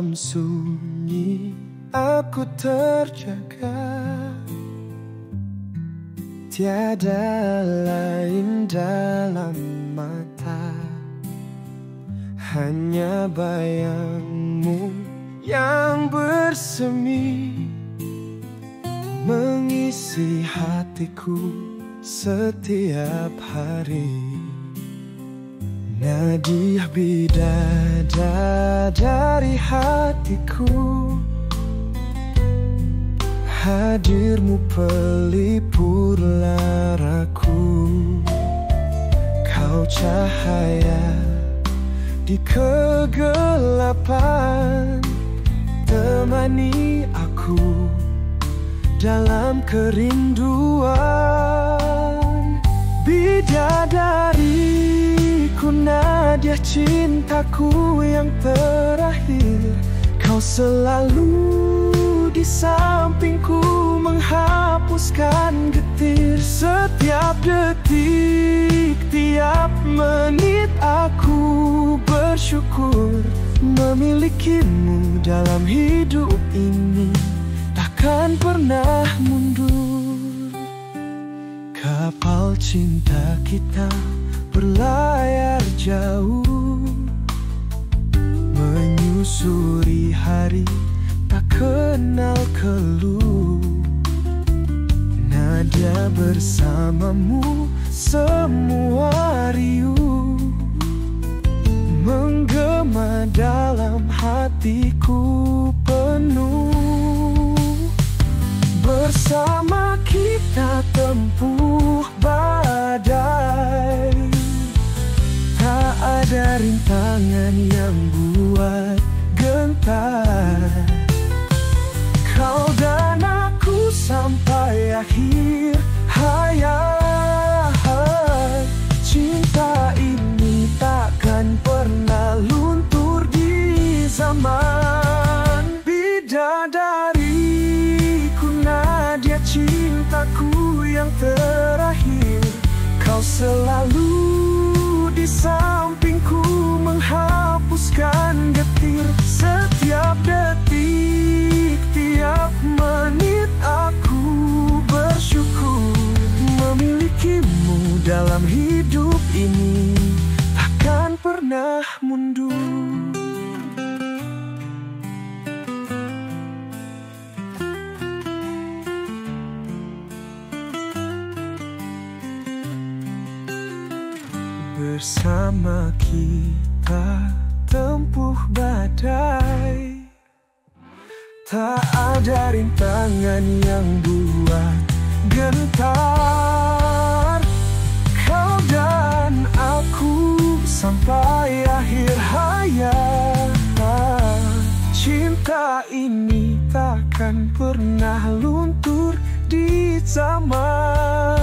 dalam sunyi aku terjaga. Tiada lain dalam mata, hanya bayangmu yang bersemi, mengisi hatiku setiap hari. Nadiah bidadari hatiku, hadirmu pelipur laraku. Kau cahaya di kegelapan, temani aku dalam kerinduan. Bidadariku, Nadiah cintaku yang terakhir, kau selalu di sampingku menghapuskan getir. Setiap detik, tiap menit aku bersyukur memilikimu dalam hidup ini, takkan pernah mundur. Kapal cinta kita berlayar jauh, menyusuri hari tak kenal keluh. Nadiah bersamamu semua riuh, menggema dalam hatiku penuh. Bersama kita tempuh badai, tak ada rintangan yang buat gentar. Kau dan aku sampai akhir hayat, cinta ini takkan pernah luntur di zaman. Bidadariku, Nadiah cintaku yang terakhir, kau selalu di sampingku menghapuskan getir. Setiap detik, tiap menit aku bersyukur memilikimu dalam hidup ini, takkan pernah mundur. Bersama kita tempuh badai, tak ada rintangan yang buat gentar. Kau dan aku sampai akhir hayat, cinta ini takkan pernah luntur di zaman.